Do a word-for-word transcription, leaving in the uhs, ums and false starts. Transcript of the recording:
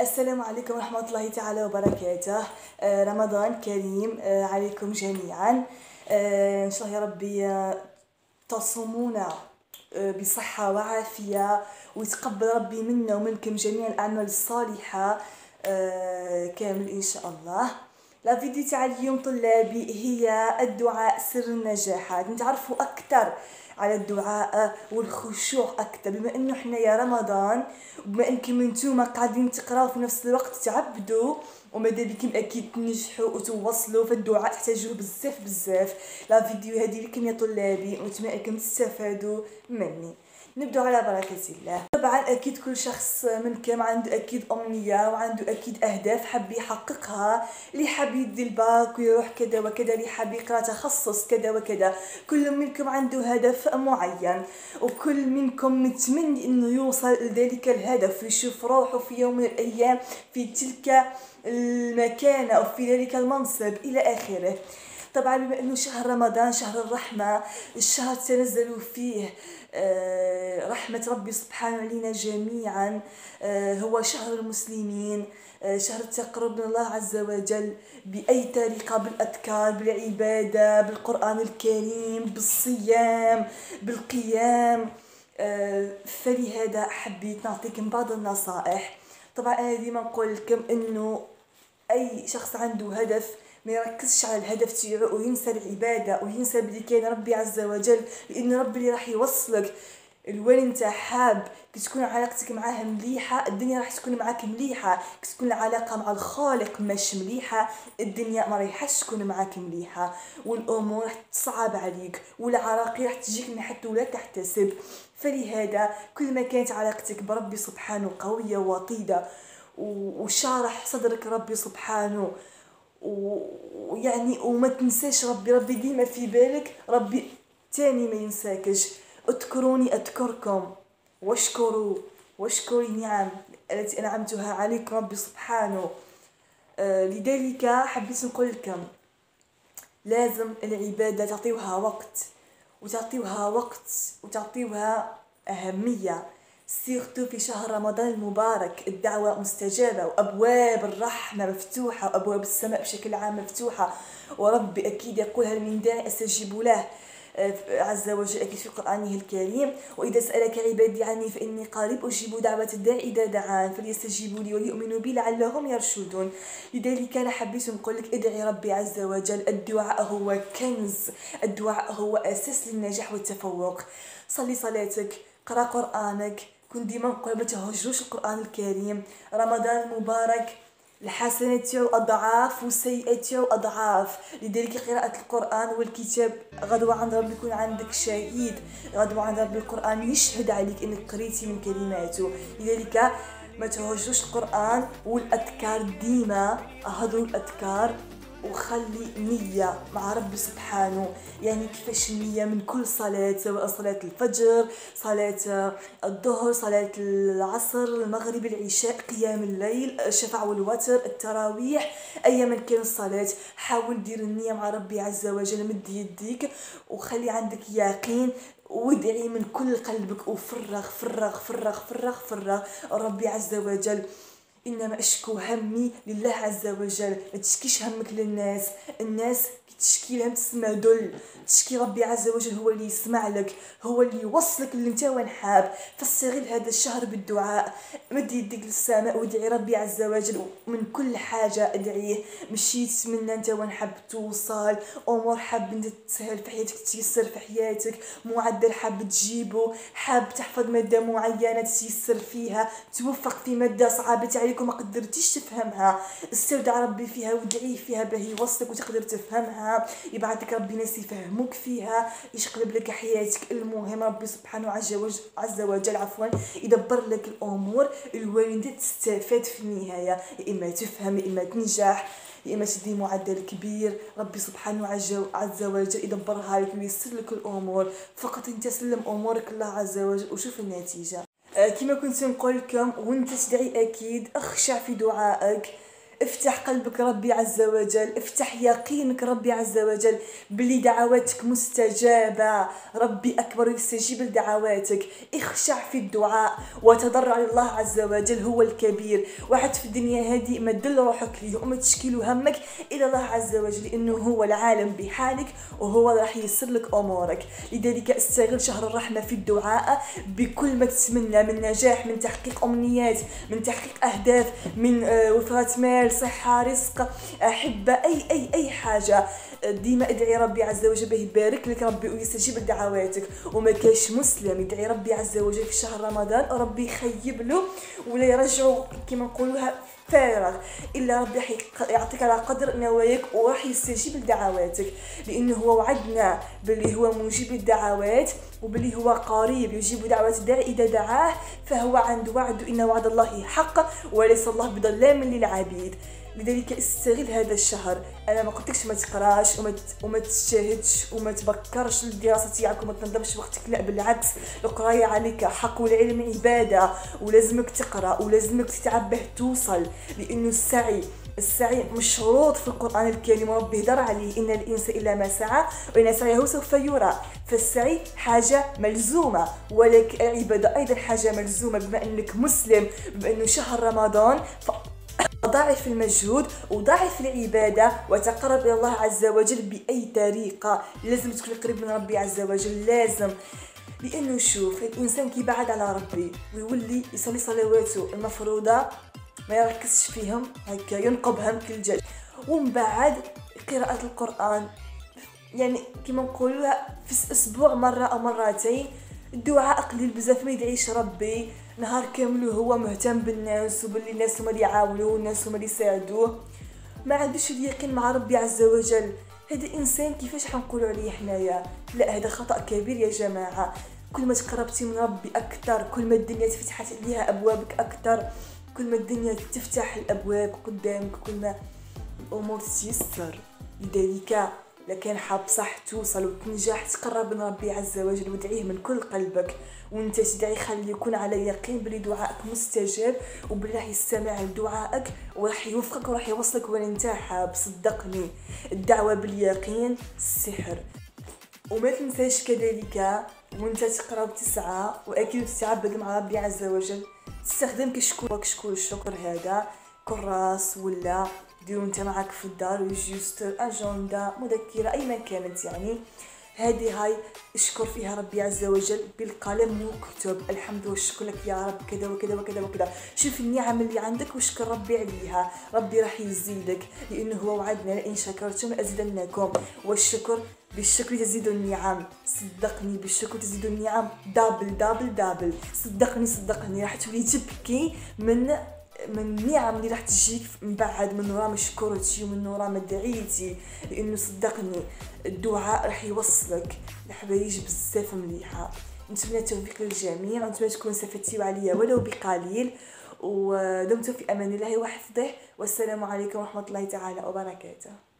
السلام عليكم ورحمة الله تعالى وبركاته. آه، رمضان كريم آه، عليكم جميعا. آه، إن شاء الله يا ربي آه، تصومون آه، بصحة وعافية، ويتقبل ربي منا ومنكم جميع الأعمال الصالحة آه، كامل إن شاء الله. لا فيديو تاع اليوم طلابي هي الدعاء سر النجاحات. نتعرفوا أكثر على الدعاء والخشوع أكثر، بما إنه إحنا يا رمضان، وبما إنكم انتوما قاعدين تقراو في نفس الوقت تعبدوا، وماذا بكم اكيد تنجحوا وتوصلوا، فالدعاء تحتاجوه بزاف بزاف. لا فيديو هذه لكم يا طلابي، ونتمنى انكم تستفادوا مني. نبدأ على بركة الله. طبعا اكيد كل شخص منكم عنده اكيد امنية وعنده اكيد اهداف حاب يحققها، اللي حاب يدي الباك ويروح كذا وكذا، اللي حاب يقرا تخصص كذا وكذا. كل منكم عنده هدف معين، وكل منكم متمني انه يوصل لذلك الهدف، ويشوف روحه في يوم من الايام في تلك المكانة او في ذلك المنصب الى اخره. طبعا بما انه شهر رمضان شهر الرحمة، الشهر تنزل فيه رحمة ربي سبحانه علينا جميعا، هو شهر المسلمين، شهر التقرب من الله عز وجل بأي طريقة، بالأذكار، بالعبادة، بالقرآن الكريم، بالصيام، بالقيام. فلهذا حبيت نعطيكم بعض النصائح. طبعا أنا ديما نقول لكم إنه أي شخص عنده هدف ما يركزش على الهدف تاعو وينسى العباده وينسى بلي كاين ربي عز وجل، لان ربي اللي راح يوصلك الوين انت حاب. كي تكون علاقتك معاه مليحه الدنيا راح تكون معاك مليحه، كي تكون العلاقه مع الخالق مش مليحه الدنيا ما رايحش تكون معاك مليحه، والامور راح تصعب عليك، والعراقيل راح تجيك من حتى ولا تحتسب. فلهذا كل ما كانت علاقتك بربي سبحانه قويه وطيده وشارح صدرك ربي سبحانه، ويعني وما تنساش ربي، ربي ديما في بالك، ربي تاني ما ينساكش. اذكروني اذكركم واشكروا واشكروا النعم التي انعمتها عليكم ربي سبحانه. آه لذلك حبيت نقول لكم لازم العباده تعطيوها وقت وتعطيوها وقت وتعطيوها اهميه، سيرتو في شهر رمضان المبارك. الدعوة مستجابة وأبواب الرحمة مفتوحة وأبواب السماء بشكل عام مفتوحة، وربي أكيد يقول هل من داعي أستجيب له عز وجل أكيد في قرآنه الكريم. وإذا سألك عبادي عني فإني قريب أجيب دعوة الداع إذا دعان فليستجيبوا لي وليؤمنوا بي لعلهم يرشدون. لذلك أنا حبيت نقول لك ادعي ربي عز وجل. الدعاء هو كنز، الدعاء هو أساس للنجاح والتفوق. صلي صلاتك، قرأ قرآنك، كون ديما نقول ما تهجروش القرآن الكريم. رمضان المبارك الحسنات تاعو اضعاف والسيئات تاعو اضعاف، لذلك قراءة القرآن والكتاب غدوة عند ربي يكون عندك شهيد، غدوة عند ربي القرآن يشهد عليك انك قريتي من كلماته. لذلك ما تهجروش القرآن، والاذكار ديما اهضروا الاذكار، وخلي نية مع ربي سبحانه. يعني كيفاش النية من كل صلاة، سواء صلاة الفجر، صلاة الظهر، صلاة العصر، المغرب، العشاء، قيام الليل، الشفع والوتر، التراويح، أي من كان الصلاة، حاول دير النية مع ربي عز وجل. مد يديك وخلي عندك يقين، وادعي من كل قلبك وفرغ فرغ فرغ فرغ فرغ ربي عز وجل. إنما أشكو همي لله عز وجل. ما تشكيش همك للناس، الناس تشكي لهم تسمع دل، تشكي ربي عز وجل هو اللي يسمع لك، هو اللي يوصلك اللي انت وين حاب. فاستغل هذا الشهر بالدعاء، مد يديك للسماء وادعي ربي عز وجل من كل حاجة ادعيه. مشي تتمنى انت وين حاب توصل، امور حاب انت تسهل في حياتك، تيسر في حياتك، معدل حاب تجيبه، حاب تحفظ مادة معينة تيسر فيها، توفق في مادة صعبة عليك وما قدرتيش تفهمها، استودع ربي فيها وادعيه فيها باه يوصلك وتقدر تفهمها، يبعثك ربي ناس يفهموك فيها، يشقلب لك حياتك. المهم ربي سبحانه عز وجل عفوا يدبر لك الامور الوالده تستفاد في النهايه، يا اما تفهم يا اما تنجح يا اما تدي معدل كبير. ربي سبحانه عز وجل يدبرها لك وييسر لك الامور، فقط انت سلم امورك الله عز وجل وشوف النتيجه. كما كنت نقول لكم وانت تدعي اكيد اخشع في دعائك، افتح قلبك ربي عز وجل، افتح يقينك ربي عز وجل بلي دعواتك مستجابة، ربي أكبر يستجيب لدعواتك. اخشع في الدعاء وتضرع لله عز وجل، هو الكبير. واحد في الدنيا هذه ما تدل روحك ليه وما تشكيل همك إلى الله عز وجل، لأنه هو العالم بحالك وهو راح ييسر لك أمورك. لذلك استغل شهر الرحمة في الدعاء بكل ما تتمنى من نجاح، من تحقيق أمنيات، من تحقيق أهداف، من وفرة مال، صحة، رزق، أحبة، أي أي أي حاجة. ديما ادعي ربي عز وجل به يبارك لك ربي ويستجيب لدعواتك. وما كاش مسلم يدعي ربي عز وجل في شهر رمضان ربي يخيب له ولا يرجعه كما نقولوها فارغ، الا ربي يعطيك على قدر نواياك وراح يستجيب لدعواتك، لانه هو وعدنا باللي هو مجيب للدعوات وباللي هو قريب يجيب دعوات الداعي اذا دعاه، فهو عند وعد، ان وعد الله حق وليس الله بظلام للعبيد. لذلك استغل هذا الشهر. انا ما قلتلكش ما تقراش وما وما تجتهدش وما تبكرش للدراسه تاعك وما تنظمش وقتك، لا بالعكس، القرايه عليك حق والعلم عباده، ولازمك تقرا ولازمك تتعب به توصل، لانه السعي السعي مشروط في القرآن الكريم، ربي هدر عليه إن الإنسان إلا ما سعى وإن سعيه سوف يرى. فالسعي حاجة ملزومة، ولكن العبادة أيضا حاجة ملزومة. بما أنك مسلم، بما أنه شهر رمضان، ضاعف المجهود وضاعف العبادة وتقرب إلى الله عز وجل بأي طريقة. لازم تكون قريب من ربي عز وجل، لازم، لأنه شوف الإنسان كي بعد على ربي ويولي يصلي صلواته المفروضة ما يركزش فيهم، هكا ينقبهم كل جد، ومن بعد قراءة القرآن يعني كما نقولوها في اسبوع مرة او مرتين. الدعاء قليل بزاف، ما يدعيش ربي نهار كامل وهو مهتم بالناس وباللي الناس هما اللي يعاونوه والناس هما اللي يساعدوه، ما عندوش اليقين مع ربي عز وجل. هذا انسان كيفاش حنقولوا عليه حنايا؟ لا، هذا خطأ كبير يا جماعة. كل ما تقربتي من ربي اكثر، كل ما الدنيا تفتحت عليها ابوابك اكثر، كل ما الدنيا تفتح الابواب قدامك، كل ما الامور تيسر. لذلك لكن حاب صح توصل وتنجح، تقرب من ربي عز وجل وادعيه من كل قلبك، وانت تدعي خلي يكون على يقين بلي دعائك مستجاب وبلي راح يستمع لدعائك وراح يوفقك وراح يوصلك وين انت حاب. صدقني الدعوة باليقين سحر. وما تنساش كذلك وانت تقرا وتسعى واكيد تتعبد مع ربي عز وجل تستخدم كشكول كشكول الشكر هذا كراس ولا ديرو انت معاك في الدار ريجستر اجندا مذكره اي ما كانت، يعني هذه هاي اشكر فيها ربي عز وجل بالقلم واكتب الحمد والشكر لك يا رب كذا وكذا وكذا وكذا. شوف النعم اللي عندك واشكر ربي عليها، ربي راح يزيدك لانه هو وعدنا لئن شكرتم ازيدنكم، والشكر بالشكر تزيد النعم. صدقني بالشكر تزيد النعم دابل دابل دابل. صدقني صدقني راح تولي تبكي من من النعم اللي راح تجيك من بعد، من ورا ما شكرتي ومن ورا ما دعيتي، لانه صدقني الدعاء راح يوصلك لحوايج بزاف مليحه. نتمنى التوفيق للجميع ونتمنى تكونوا استفدتوا عليا ولو بقليل، ودمتم في امان الله وحفظه، والسلام عليكم ورحمه الله تعالى وبركاته.